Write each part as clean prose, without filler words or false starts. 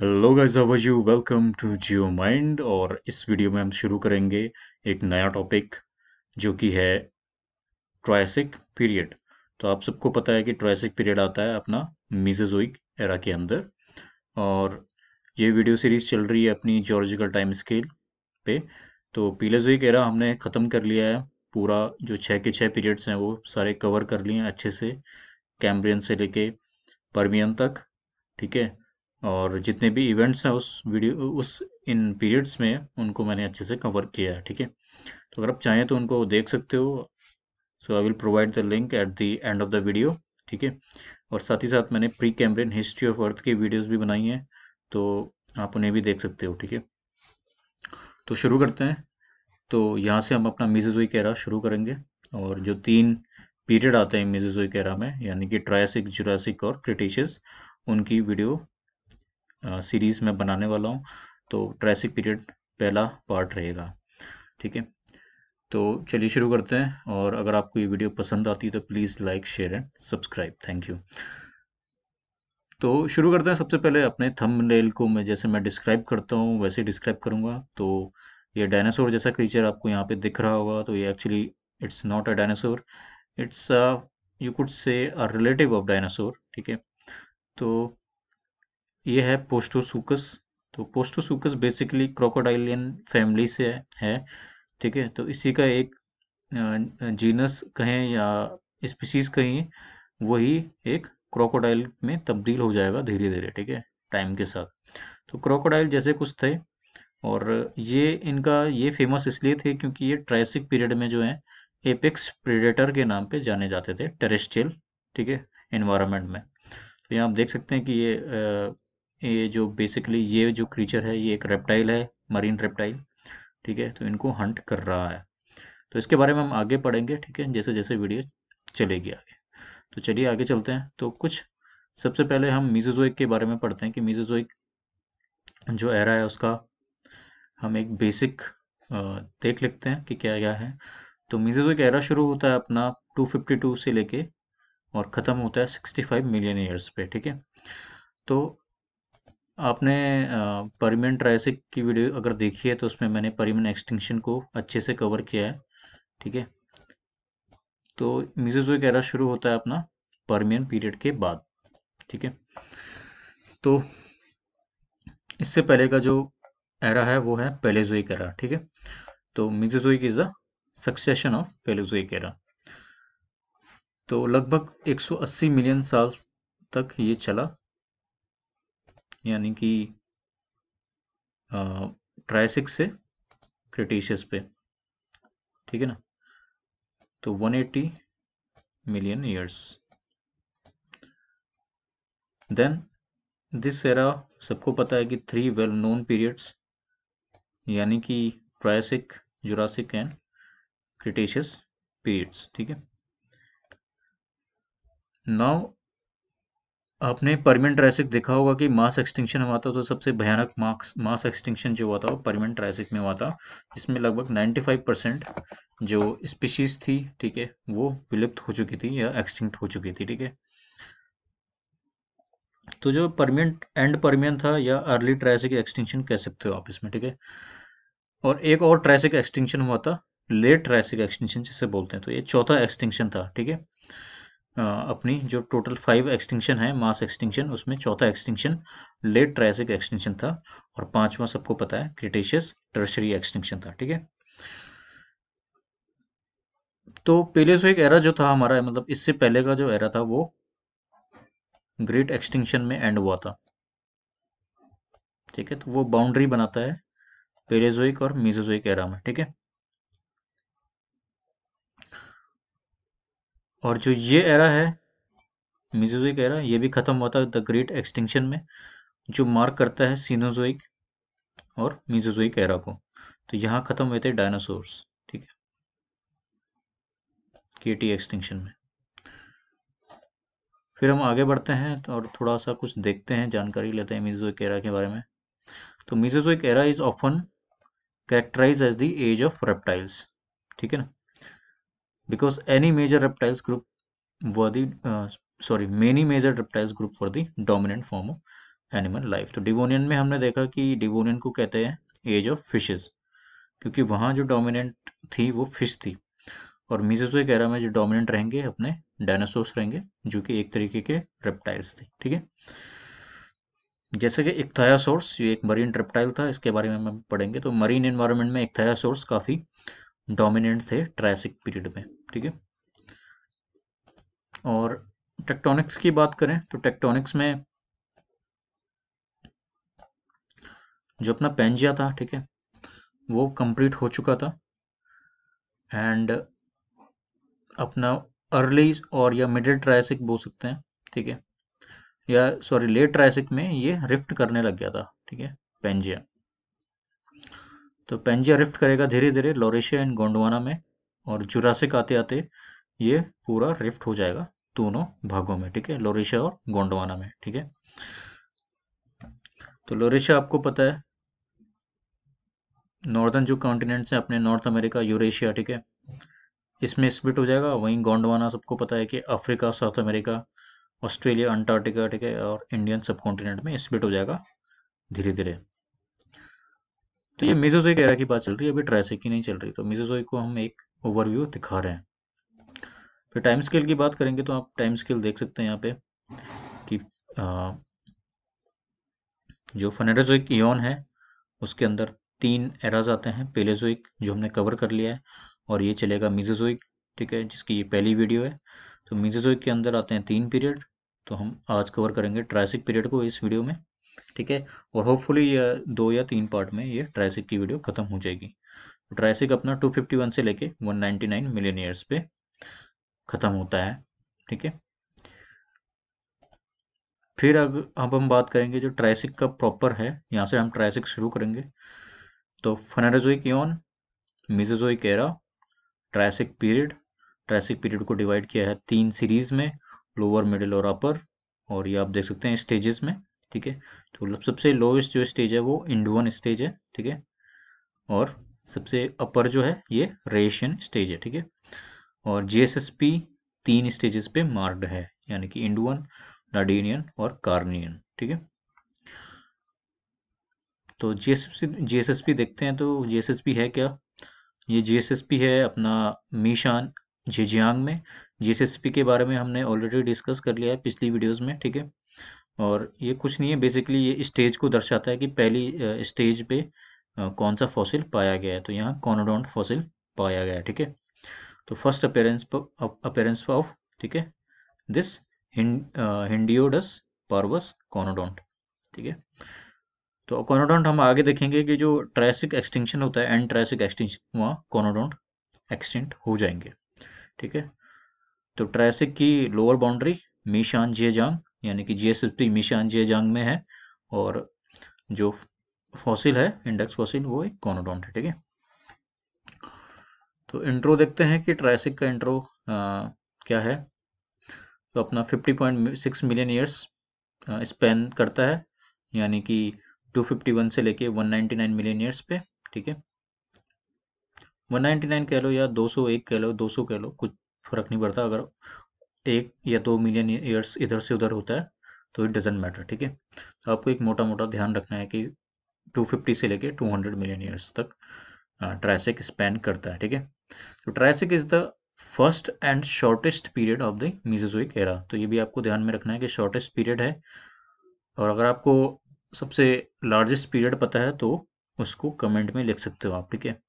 Hello guys, how are you? Welcome to Geo Mind. और इस video में हम शुरू करेंगे एक नया टॉपिक जो कि है ट्रायसिक पीरियड। तो आप सबको पता है कि ट्रायसिक पीरियड आता है अपना मीसोजोइक एरा के अंदर। और ये वीडियो सीरीज चल रही है अपनी जियोलॉजिकल टाइम स्केल पे। तो पीलेजोइक एरा हमने ख़त्म कर लिया है। पूरा जो छः के छः पीरियड्स हैं वो सारे कवर कर लिए हैं अच्छे से, कैम्ब्रियन से लेके परमियन तक। ठीक है। और जितने भी इवेंट्स हैं उस इन पीरियड्स में उनको मैंने अच्छे से कवर किया है। ठीक है। तो अगर आप चाहें तो उनको देख सकते हो। So I will provide the link at the end of the video. ठीक है। और साथ ही साथ मैंने Precambrian history of Earth की वीडियोस भी बनाई हैं, तो आप उन्हें भी देख सकते हो। ठीक है। तो शुरू करते हैं। तो यहाँ से हम अपना मीसोजोइक एरा शुरू करेंगे। और जो तीन पीरियड आते हैं मीसोजोइक एरा में, यानी कि ट्रायसिक, जुरासिक और क्रिटेशियस, उनकी वीडियो सीरीज में बनाने वाला हूँ। तो ट्रायसिक पीरियड पहला पार्ट रहेगा। ठीक है। तो चलिए शुरू करते हैं। और अगर आपको ये वीडियो पसंद आती है तो please like, share and subscribe. Thank you. तो शुरू करते हैं। सबसे पहले अपने थंबनेल को मैं डिस्क्राइब करता हूँ वैसे डिस्क्राइब करूँगा। तो ये डायनासोर जैसा क्रीचर आपको यहाँ पे दिख रहा होगा, तो ये actually it's not a dinosaur. It's you could say a relative of dinosaur. ठीक है। तो ये है पोस्टोसुकस। तो पोस्टोसुकस बेसिकली क्रोकोडाइलियन फैमिली से है। ठीक है। तो इसी का एक जीनस कहें या स्पीशीज कहें, वही एक क्रोकोडाइल में तब्दील हो जाएगा धीरे धीरे। ठीक है, टाइम के साथ। तो क्रोकोडाइल जैसे कुछ थे। और ये फेमस इसलिए थे क्योंकि ये ट्रायसिक पीरियड में जो है एपेक्स प्रेडेटर के नाम पे जाने जाते थे टेरेस्ट्रियल, ठीक है, एनवायरनमेंट में। तो यहाँ आप देख सकते हैं कि ये जो बेसिकली ये जो क्रीचर है ये एक रेप्टाइल है, मरीन रेप्टाइल। ठीक है। तो इनको हंट कर रहा है। तो इसके बारे में हम आगे पढ़ेंगे। ठीक है, जैसे जैसे वीडियो चलेगी आगे। तो चलिए आगे चलते हैं। तो कुछ सबसे पहले हम मीसोजोइक के बारे में पढ़ते हैं कि मीसोजोइक जो एरा है उसका हम एक बेसिक देख लेते हैं कि क्या क्या है। तो मीसोजोइक एरा शुरू होता है अपना 252 से लेके और ख़त्म होता है 65 मिलियन ईयर्स पे। ठीक है। तो आपने परमियन ट्रायसिक की वीडियो अगर देखी है तो उसमें मैंने परमियन एक्सटिंक्शन को अच्छे से कवर किया है। ठीक है। तो मीसोजोइक एरा शुरू होता है अपना परमियन पीरियड के बाद। ठीक है। तो इससे पहले का जो एरा है वो है पेलेजोइक एरा। ठीक है। तो Mesozoic is the succession of Palaeozoic era. तो लगभग 180 मिलियन साल तक ये चला, यानी कि ट्रायसिक से क्रिटेशियस पे। ठीक है ना। तो 180 million years. Then this era, सबको पता है कि थ्री वेल नोन पीरियड्स, यानी कि Triassic, Jurassic and Cretaceous periods. ठीक है। नाउ आपने परमियन ट्रायसिक देखा होगा कि मास एक्सटिंक्शन हुआ था। तो सबसे भयानक मास एक्सटिंक्शन जो हुआ था वो परमियन ट्रायसिक में हुआ था, जिसमें लगभग 95% जो स्पीशीज थी, ठीक है, वो विलुप्त हो चुकी थी या एक्सटिंक्ट हो चुकी थी। ठीक है। तो जो परमियन एंड परमियन था या अर्ली ट्रायसिक एक्सटिंक्शन कह सकते हो आप इसमें। ठीक है। और एक और ट्रायसिक एक्सटिंक्शन हुआ था, लेट ट्रायसिक एक्सटिंक्शन जिसे बोलते हैं। तो ये चौथा एक्सटिंक्शन था। ठीक है। अपनी जो टोटल 5 एक्सटिंक्शन है मास एक्सटिंक्शन, उसमें चौथा एक्सटिंक्शन लेट ट्रायसिक एक्सटिंक्शन था। और पांचवा सबको पता है क्रिटेशियस टर्शियरी एक्सटिंक्शन था। ठीक है। तो पेलेसोइक एरा जो था हमारा, मतलब इससे पहले का जो एरा था वो ग्रेट एक्सटिंक्शन में एंड हुआ था। ठीक है। तो वो बाउंड्री बनाता है पेलेजोइक और मीसोजोइक एरा में। ठीक है। और जो ये एरा है मीसोजोइक एरा, ये भी खत्म हुआ था द ग्रेट एक्सटिंक्शन में, जो मार्क करता है सीनोजोइक और मीसोजोइक एरा को। तो यहाँ खत्म हुए थे डायनासोर्स। ठीक है, केटी एक्सटिंक्शन में। फिर हम आगे बढ़ते हैं और थोड़ा सा कुछ देखते हैं, जानकारी लेते हैं मीसोजोइक एरा के बारे में। तो Mesozoic era is often characterise as the age of reptiles. ठीक है ना। Because any major reptiles group were the sorry many major reptiles group for the dominant form of animal life. तो Devonian में हमने देखा कि डिवोनियन को कहते हैं एज ऑफ फिशेस, क्योंकि वहाँ जो डोमिनेंट थी वो फिश थी। और मीसोजोइक एरा में जो डोमिनेंट रहेंगे अपने डायनासोर्स रहेंगे, जो कि एक तरीके के रेप्टाइल्स थे। ठीक है, जैसे कि इक्थायोसोर्स, ये एक मरीन रेप्टाइल था, इसके बारे में हम पढ़ेंगे। तो मरीन एनवायरनमेंट में इक्थायोसोर्स काफी डोमिनेंट थे ट्रायसिक पीरियड में। ठीक है, और टेक्टोनिक्स की बात करें तो टेक्टोनिक्स में जो अपना पेंजिया था, ठीक है, वो कंप्लीट हो चुका था। एंड अपना अर्ली और या मिडिल ट्रायसिक बोल सकते हैं, ठीक है, या सॉरी लेट ट्रायसिक में ये रिफ्ट करने लग गया था। ठीक है, पेंजिया। तो पेंजिया रिफ्ट करेगा धीरे धीरे लॉरेशिया एंड गोंडवाना में, और जुरासिक आते आते ये पूरा रिफ्ट हो जाएगा दोनों भागों में। ठीक है, लॉरेशिया और गोंडवाना में। ठीक है, तो लॉरेशिया आपको पता है नॉर्दर्न जो कॉन्टिनेंट्स हैं अपने, नॉर्थ अमेरिका, यूरेशिया, ठीक है, इसमें स्प्लिट हो जाएगा। वहीं गोंडवाना सबको पता है कि Africa, South America, Australia, Antarctica, ठीक है, और इंडियन सब कॉन्टिनेंट में स्प्लिट हो जाएगा धीरे धीरे। तो ये मेसोजोइक एरा की बात चल रही है, अभी ट्रायसिक की नहीं चल रही। तो मेसोजोइक को हम एक ओवरव्यू दिखा रहे हैं। फिर टाइम स्केल की बात करेंगे तो आप टाइम स्केल देख सकते हैं यहाँ पे कि जो फेनेरोजोइक इयॉन है उसके अंदर 3 एराज आते हैं। पेलेजोइक जो हमने कवर कर लिया है, और ये चलेगा मीसोजोइक, ठीक है, जिसकी ये पहली वीडियो है। तो मीसोजोइक के अंदर आते हैं 3 पीरियड, तो हम आज कवर करेंगे ट्रायसिक पीरियड को इस वीडियो में। ठीक है, और होपफुली ये 2 या 3 पार्ट में ये ट्रायसिक की वीडियो खत्म हो जाएगी। तो ट्रायसिक अपना 251 से लेके 199 मिलियन ईयर्स पे खत्म होता है। ठीक है, फिर अब हम बात करेंगे जो ट्रायसिक का प्रॉपर है, यहाँ से हम ट्रायसिक शुरू करेंगे। तो Phanerozoic eon, Mesozoic era, Triassic period. Triassic period को डिवाइड किया है 3 सीरीज में, लोअर, मिडिल और अपर, और ये आप देख सकते हैं स्टेजेस में। ठीक है, तो सबसे लोएस्ट जो स्टेज है वो इंडुअन स्टेज है। ठीक है, और सबसे अपर जो है ये रेशियन स्टेज है। ठीक है, और जीएसएसपी 3 स्टेजेस पे मार्क्ड है, यानी कि इंडुअन, नार्डिनियन और कार्नियन। ठीक है, तो जीएसएसपी देखते हैं। तो जीएसएसपी है क्या? ये जीएसएसपी है अपना मीशान झेजियांग में। जीएसएसपी के बारे में हमने ऑलरेडी डिस्कस कर लिया है पिछली वीडियोस में। ठीक है, और ये कुछ नहीं है, बेसिकली ये स्टेज को दर्शाता है कि पहली स्टेज पे कौन सा फॉसिल पाया गया है। तो यहाँ कॉनोडोंट फॉसिल पाया गया है। ठीक है, तो फर्स्ट अपेरेंस ऑफ, ठीक है, दिस हिंडियोडस पार्वस कॉनोडोंट। ठीक है, तो कॉनोडोंट हम आगे देखेंगे कि जो ट्रायसिक एक्सटिंक्शन होता है, एंड ट्रायसिक एक्सटिंक्शन, वहाँ कॉनोडोंट एक्सटिंक्ट हो जाएंगे। ठीक है, तो ट्रायसिक की लोअर बाउंड्री मीशान जेजांग, यानी कि जीएसएसपी मीशान जेजांग में है, और जो फॉसिल है, इंडेक्स फॉसिल, वो एक कॉनोडोंट है। ठीक है, तो इंट्रो देखते हैं कि ट्रायसिक का इंट्रो क्या है। तो अपना 50.6 मिलियन ईयर्स स्पेन करता है, यानी कि 251 से लेके 199 मिलियन ईयर्स पे। ठीक है, 199 कह लो या 201 कह लो, 200 कह लो, कुछ फर्क नहीं पड़ता। अगर 1 या 2 मिलियन ईयर्स इधर से उधर होता है तो इट डजेंट मैटर। ठीक है, तो आपको एक मोटा मोटा ध्यान रखना है कि 250 से लेके 200 मिलियन ईयर्स तक ट्रायसिक स्पेन करता है। ठीक है, तो Triassic is the first and shortest period of the Mesozoic era. तो ये भी आपको ध्यान में रखना है कि शॉर्टेस्ट पीरियड है, और अगर आपको सबसे लार्जेस्ट पीरियड पता है तो उसको कमेंट में लिख सकते हो आप। ठीक है,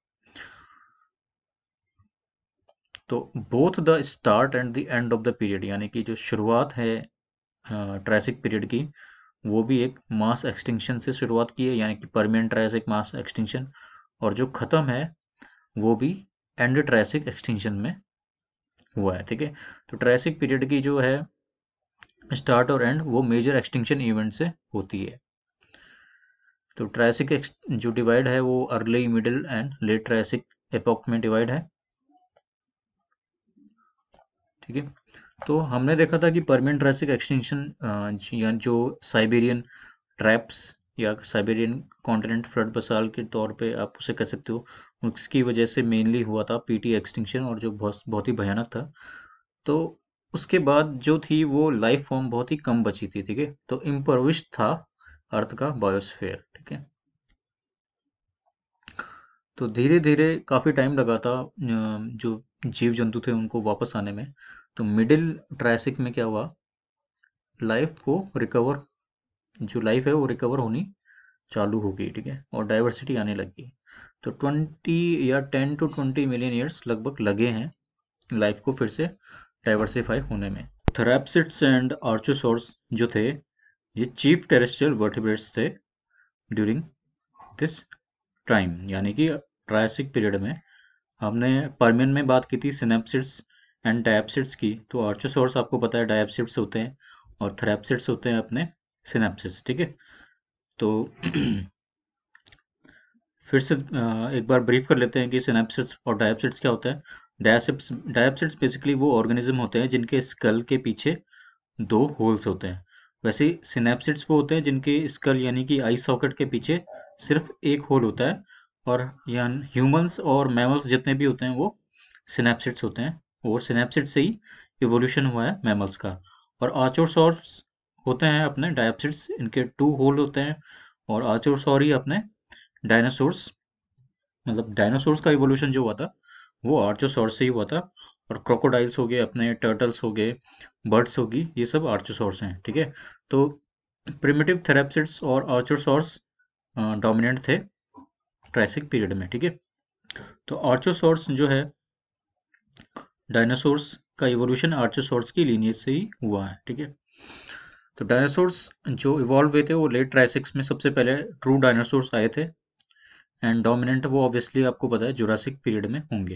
तो both the start and the end of the period, यानी कि जो शुरुआत है ट्रायसिक पीरियड की, वो भी एक मास एक्सटिंक्शन से शुरुआत की है, यानी कि परमियन ट्रायसिक मास एक्सटिंक्शन, और जो खत्म है वो भी एंड ट्रायसिक एक्सटिंक्शन में हुआ है। ठीक है, तो ट्रायसिक पीरियड की जो है स्टार्ट और एंड वो मेजर एक्सटिंक्शन इवेंट से होती है। तो ट्रायसिक जो डिवाइड है वो early, middle and late Triassic epoch में डिवाइड है। ठीक है, तो हमने देखा था कि परमियन ट्रायसिक एक्सटिंक्शन या जो साइबेरियन ट्रैप्स या साइबेरियन कॉन्टिनेंट फ्लड बसाल के तौर पे आप उसे कह सकते हो, उसकी वजह से मेनली हुआ था पीटी एक्सटिंक्शन, और जो बहुत बहुत ही भयानक था। तो उसके बाद जो थी वो लाइफ फॉर्म बहुत ही कम बची थी। ठीक है, तो इम्परविश्ड था अर्थ का बायोस्फीयर, ठीक है। तो धीरे धीरे काफ़ी टाइम लगा था जो जीव जंतु थे उनको वापस आने में। तो मिडिल ट्रायसिक में क्या हुआ, लाइफ को रिकवर, जो लाइफ है वो रिकवर होनी चालू हो गई, ठीक है, और डाइवर्सिटी आने लगी। तो 20 या 10 to 20 मिलियन ईयर्स लगभग लगे हैं लाइफ को फिर से डाइवर्सिफाई होने में। थेराप्सिड्स एंड आर्चोसॉर्स जो थे ये चीफ टेरेस्ट्रियल वर्टिब्रेट्स थे ड्यूरिंग दिस टाइम, यानी कि ट्रायसिक पीरियड में। हमने पर्मियन में बात की थी सिनेप्सिड्स एंड डायप्सिड्स की, तो आर्चोसॉर्स आपको पता है डायप्सिड्स होते हैं और थेराप्सिड्स होते हैं अपने सिनेप्सिड्स, ठीक है। तो फिर से एक बार ब्रीफ कर लेते हैं कि सिनेप्सिड्स और डायप्सिड्स क्या होता है। डायप्सिड्स बेसिकली वो ऑर्गेनिज्म होते हैं जिनके स्कल के पीछे 2 होल्स होते हैं। वैसे सिनेप्सिड्स वो होते हैं जिनके स्कल यानी कि आई सॉकेट के पीछे सिर्फ एक होल होता है, और यानी ह्यूमंस और मैमल्स जितने भी होते हैं वो सिनेप्सिड्स होते हैं, और सिनेप्सिड से ही इवोल्यूशन हुआ है मैमल्स का। और आर्चोसॉर्स होते हैं अपने डायप्सिड्स, इनके 2 होल होते हैं, और आर्चोसॉर ही अपने डायनासोर्स, मतलब डायनासोर्स का इवोल्यूशन जो हुआ था वो आर्चोसॉर्स से ही हुआ था। और क्रोकोडाइल्स हो गए अपने, टर्टल्स हो गए, बर्ड्स होगी, ये सब आर्चोसॉर्स हैं, ठीक है। तो प्रिमिटिव थेराप्सिड्स और आर्चोसॉर्स डोमिनेंट थे ट्रायसिक पीरियड में, ठीक है। तो आर्चोसॉर्स जो है, डायनासोर्स का इवोल्यूशन आर्चोसॉर्स की लीनिएज से ही हुआ है, ठीक है। तो डायनासोर्स जो इवॉल्व हुए थे वो लेट ट्रायसिक्स में सबसे पहले ट्रू डायनासोर्स आए थे, एंड डोमिनेंट वो ऑब्वियसली आपको पता है जुरासिक पीरियड में होंगे।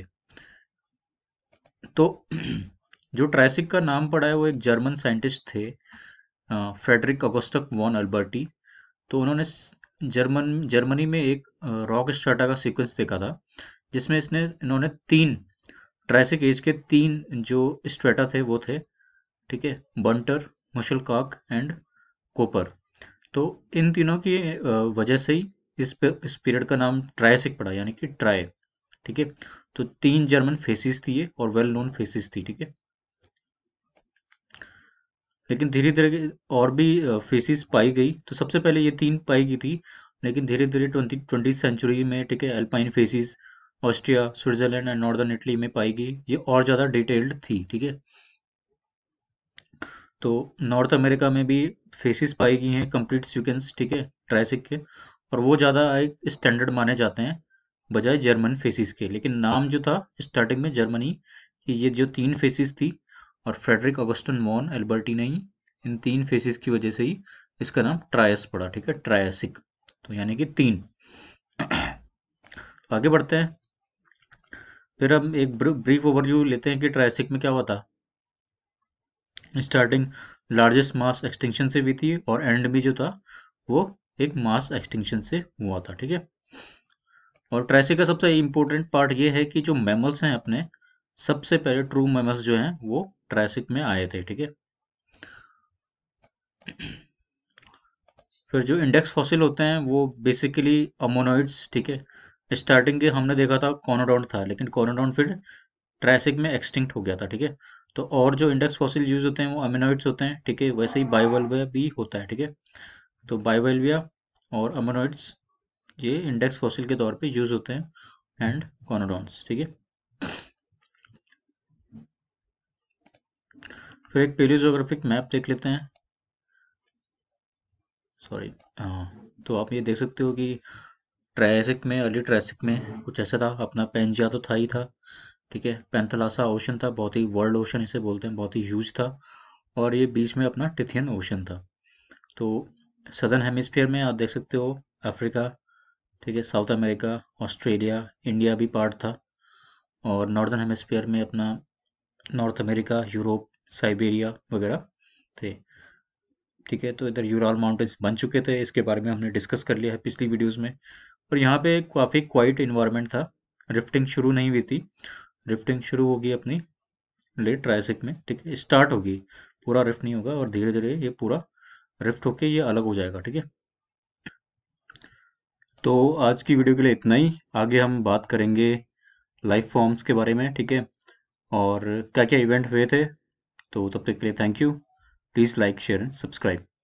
तो जो ट्रायसिक का नाम पड़ा है वो एक जर्मन साइंटिस्ट थे, फ्रेडरिक ऑगस्टस वॉन अल्बर्टी। तो उन्होंने जर्मनी में एक रॉक स्ट्राटा का सीक्वेंस देखा था, जिसमें इन्होंने 3 ट्रायसिक एज के 3 जो स्ट्रेटा थे वो थे, ठीक है, बंटर, मुशलकाक एंड कोपर। तो इन तीनों की वजह से ही इस पीरियड का नाम ट्रायसिक पड़ा, यानी कि ट्राई, ठीक है। तो 3 जर्मन फेसिस थी ये, और वेल नोन फेसिस थी, ठीक है। लेकिन धीरे धीरे और भी फेसिस पाई गई। तो सबसे पहले ये 3 पाई गई थी, लेकिन धीरे धीरे 20वीं सेंचुरी में, ठीक है, Alpine facies Austria, Switzerland and northern Italy में पाई गई, ये और ज़्यादा डिटेल्ड थी, ठीक है। तो नॉर्थ अमेरिका में भी फेसिस पाई गई हैं कंप्लीट सीक्वेंस, ठीक है, ट्रायसिक के, और वो ज़्यादा एक स्टैंडर्ड माने जाते हैं बजाय जर्मन फेसिस के। लेकिन नाम जो था स्टार्टिंग में जर्मनी की, ये जो 3 फेसिस थी, और फ्रेडरिक ऑगस्टन वॉन एल्बर्टी ने ही इन 3 फेसिस की वजह से ही इसका नाम ट्रायस पड़ा, ठीक है, ट्रायसिक। तो यानी कि 3। आगे बढ़ते हैं, फिर हम एक ब्रीफ ओवरव्यू लेते हैं कि ट्रायसिक में क्या हुआ था। स्टार्टिंग लार्जेस्ट मास एक्सटिंक्शन से हुई थी, और एंड भी जो था वो एक मास एक्सटिंक्शन से हुआ था, ठीक है। और ट्रायसिक का सबसे इम्पोर्टेंट पार्ट ये है कि जो मैमल्स हैं अपने, सबसे पहले ट्रू मैमल्स जो हैं वो ट्रायसिक में आए थे, ठीक है। फिर जो इंडेक्स फॉसिल होते हैं वो बेसिकली अमोनॉइड्स, ठीक है। स्टार्टिंग के हमने देखा था कॉनोडॉन था, लेकिन कॉनोडॉन फिर ट्रायसिक में एक्सटिंक्ट हो गया था, ठीक है। तो और जो इंडेक्स फॉसिल यूज होते हैं वो अमिनॉइड्स होते हैं, ठीक है। वैसे ही बाइवल्विया भी होता है, ठीक है। तो बाइवल्विया और अमिनॉइड्स ये इंडेक्स फॉसिल के तौर पे यूज होते हैं, एंड कॉनोडॉन्स, ठीक है। फिर एक पेलियोजोग्राफिक मैप देख लेते हैं, सॉरी। तो आप ये देख सकते हो कि ट्रायसिक में, अर्ली ट्रायसिक में कुछ ऐसा था, अपना पेंजिया तो था ही था, ठीक है। पैंथलासा ओशन था, बहुत ही वर्ल्ड ओशन इसे बोलते हैं, बहुत ही ह्यूज था। और ये बीच में अपना टिथियन ओशन था। तो सदर्न हेमिस्फीयर में आप देख सकते हो अफ्रीका, ठीक है, साउथ अमेरिका, ऑस्ट्रेलिया, इंडिया भी पार्ट था। और नॉर्दर्न हेमिस्फीयर में अपना नॉर्थ अमेरिका, यूरोप, साइबेरिया वगैरह थे, ठीक है। तो इधर यूराल माउंटेन्स बन चुके थे, इसके बारे में हमने डिस्कस कर लिया है पिछली वीडियोस में। और यहाँ पे काफ़ी क्वाइट इन्वायरमेंट था, रिफ्टिंग शुरू नहीं हुई थी। रिफ्टिंग शुरू होगी अपनी लेट ट्रायसिक में, ठीक है, स्टार्ट होगी, पूरा रिफ्ट नहीं होगा, और धीरे धीरे ये पूरा रिफ्ट होके ये अलग हो जाएगा, ठीक है। तो आज की वीडियो के लिए इतना ही। आगे हम बात करेंगे लाइफ फॉर्म्स के बारे में, ठीक है, और क्या क्या इवेंट हुए थे। तो तब तक के लिए thank you. Please like, share and subscribe.